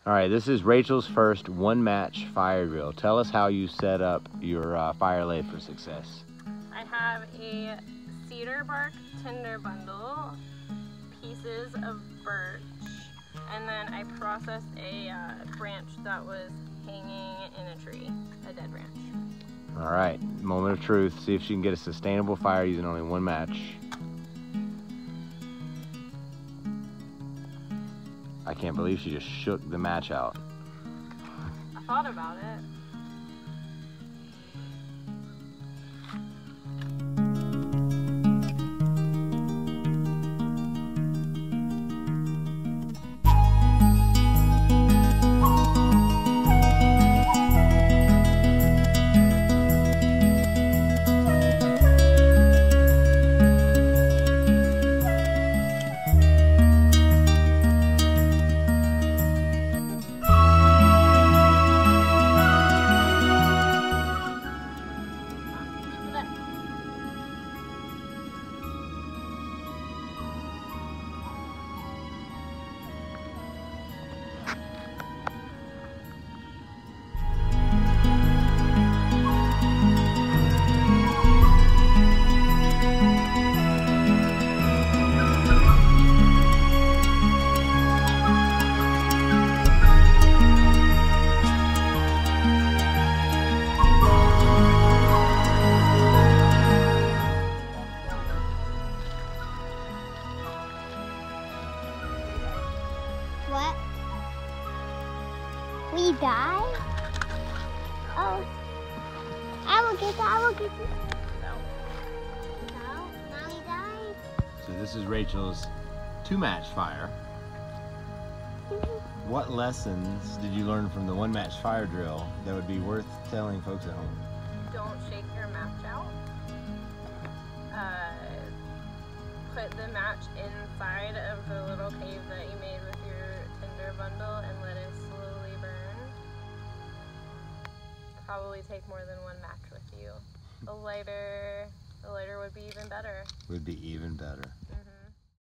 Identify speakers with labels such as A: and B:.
A: All right, this is Rachel's first one-match fire drill. Tell us how you set up your fire lathe for success.
B: I have a cedar bark tinder bundle, pieces of birch, and then I processed a branch that was hanging in a tree, a dead branch.
A: All right, moment of truth. See if she can get a sustainable fire using only one match. I can't believe she just shook the match out.
B: I thought about it.
C: What? We die? Oh. I will get you. No. No? Now we die?
A: So this is Rachel's two-match fire. What lessons did you learn from the one-match fire drill that would be worth telling folks at home?
B: Don't shake your match out. Put the match inside of the little cave that you made with your tinder bundle and let it slowly burn. Probably take more than one match with you. A lighter would be even better.
A: Would be even better.